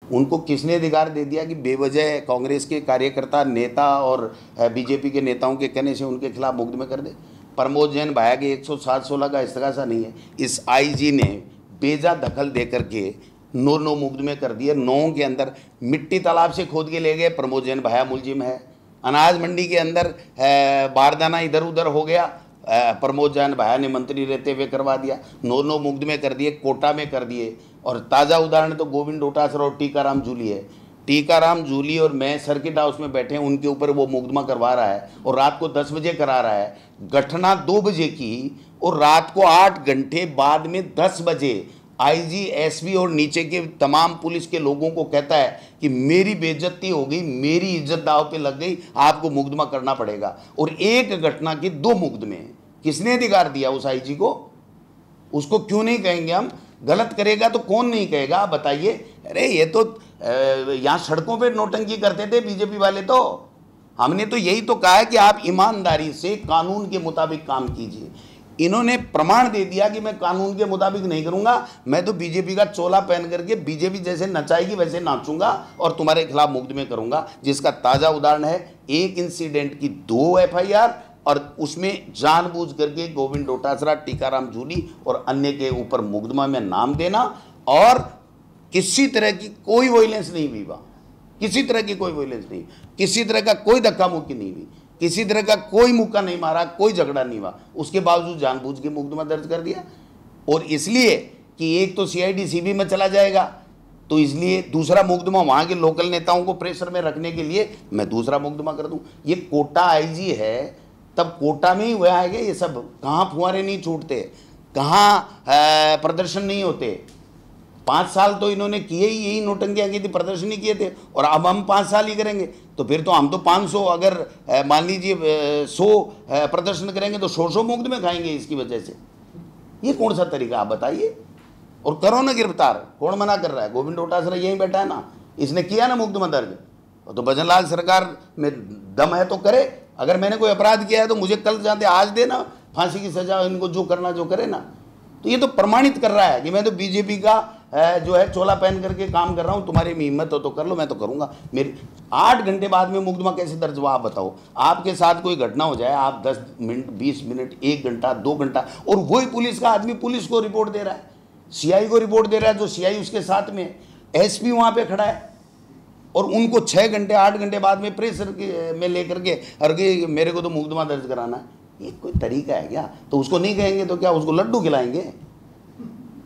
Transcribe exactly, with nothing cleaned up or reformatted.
उनको किसने अधिकार दे दिया कि बेवजह कांग्रेस के कार्यकर्ता, नेता और बीजेपी के नेताओं के कहने से उनके खिलाफ मुकदमे कर दे? प्रमोद जैन भाया के एक सौ सात सोलह का इस्तगासा नहीं है। इस आईजी ने बेजा दखल दे करके नौ नौ मुकदमे कर दिए। नौ के अंदर मिट्टी तालाब से खोद के ले गए, प्रमोद जैन भाया मुलजिम है। अनाज मंडी के अंदर बारदाना इधर उधर हो गया, प्रमोद जैन भाया ने मंत्री रहते हुए करवा दिया। नौ नौ मुकदमे कर दिए, कोटा में कर दिए। और ताज़ा उदाहरण तो गोविंद डोटासरा और टीकाराम जूली है। टीकाराम जूली और मैं सर्किट हाउस में बैठे हैं, उनके ऊपर वो मुकदमा करवा रहा है और रात को दस बजे करा रहा है। घटना दो बजे की और रात को आठ घंटे बाद में दस बजे आईजी, एसपी और नीचे के तमाम पुलिस के लोगों को कहता है कि मेरी बेइज्जती हो गई, मेरी इज्जत दांव पे लग गई, आपको मुकदमा करना पड़ेगा। और एक घटना के दो मुकदमे। किसने अधिकार दिया उस आईजी को? उसको क्यों नहीं कहेंगे हम? गलत करेगा तो कौन नहीं कहेगा, आप बताइए। अरे ये तो यहाँ सड़कों पे नोटंकी करते थे बीजेपी वाले। तो हमने तो यही तो कहा है कि आप ईमानदारी से कानून के मुताबिक काम कीजिए। इन्होंने प्रमाण दे दिया कि मैं कानून के मुताबिक नहीं करूंगा, मैं तो बीजेपी का चोला पहन करके बीजेपी जैसे नचाएगी वैसे नाचूंगा और तुम्हारे खिलाफ मुकदमे करूंगा। जिसका ताज़ा उदाहरण है एक इंसिडेंट की दो एफआईआर और उसमें जानबूझ करके गोविंद डोटासरा, टीकाराम जूली और अन्य के ऊपर मुकदमा में नाम देना। और किसी तरह की कोई वायलेंस नहीं हुई, वहाँ किसी तरह की कोई वायलेंस नहीं, किसी तरह का कोई धक्का मुक्की नहीं हुई, किसी तरह का कोई मुक्का नहीं मारा, कोई झगड़ा नहीं हुआ। उसके बावजूद जानबूझ के मुकदमा दर्ज कर दिया। और इसलिए कि एक तो सीआईडी सीबी में चला जाएगा, तो इसलिए दूसरा मुकदमा वहाँ के लोकल नेताओं को प्रेशर में रखने के लिए मैं दूसरा मुकदमा कर दूँ। ये कोटा आईजी है, तब कोटा में ही हुआ है कि ये सब। कहाँ फुहारे नहीं छूटते, कहाँ प्रदर्शन नहीं होते। पाँच साल तो इन्होंने किए ही, यही नोटंकियाँ की थी, प्रदर्शन ही किए थे। और अब हम पाँच साल ही करेंगे तो फिर तो हम तो पाँच सौ, अगर मान लीजिए सौ प्रदर्शन करेंगे तो सौ सौ मुकदमे खाएंगे इसकी वजह से। ये कौन सा तरीका, आप बताइए। और करो ना गिरफ्तार, कौन मना कर रहा है? गोविंद डोटासरा यहीं बैठा है ना, इसने किया ना मुकदमा दर्ज। तो भजन लाल सरकार में दम है तो करे। अगर मैंने कोई अपराध किया है तो मुझे कल जाते आज देना फांसी की सजा, इनको जो करना जो करे ना। तो ये तो प्रमाणित कर रहा है कि मैं तो बीजेपी का जो है चोला पहन करके काम कर रहा हूँ। तुम्हारी में हिम्मत हो तो कर लो, मैं तो करूँगा। मेरी आठ घंटे बाद में मुकदमा कैसे दर्ज हुआ, आप बताओ। आपके साथ कोई घटना हो जाए, आप दस मिनट, बीस मिनट, एक घंटा, दो घंटा, और वही पुलिस का आदमी पुलिस को रिपोर्ट दे रहा है, सीआई को रिपोर्ट दे रहा है, जो सीआई उसके साथ में, एसपी वहाँ पे खड़ा है, और उनको छः घंटे आठ घंटे बाद में प्रेशर में लेकर के अरे मेरे को तो मुकदमा दर्ज कराना है। ये कोई तरीका है क्या? तो उसको नहीं कहेंगे तो क्या उसको लड्डू खिलाएंगे?